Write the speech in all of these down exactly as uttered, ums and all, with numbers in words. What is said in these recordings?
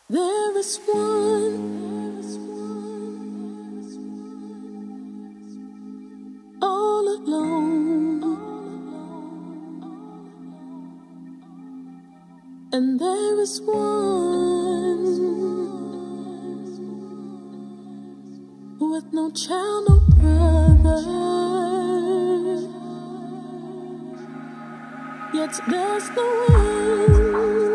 There is one all alone, and there is one with no child, no brother. Yet there's no one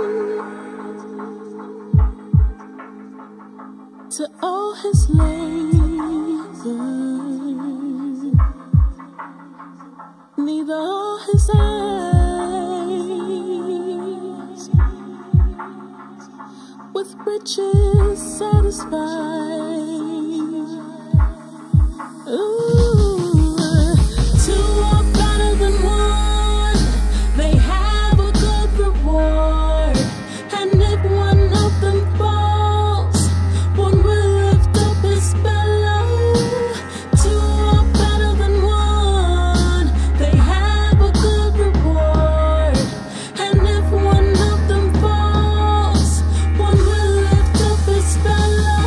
to all his labor, neither all his eyes with riches satisfied. Ooh, two are better than one, they have a good reward, and if one of them falls, one will lift up his bellow. Two are better than one, they have a good reward, and if one of them falls, one will lift up his bellow.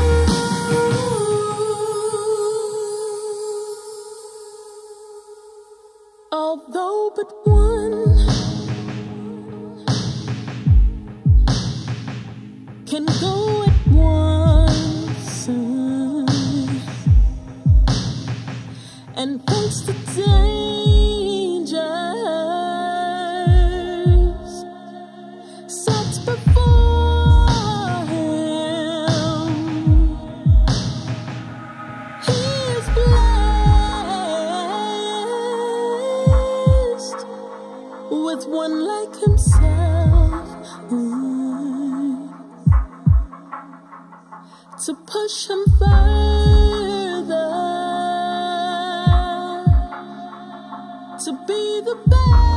Although but one can go at once and face the dangers set before him, he is blessed with one like himself, mm, to push him further, to be the best.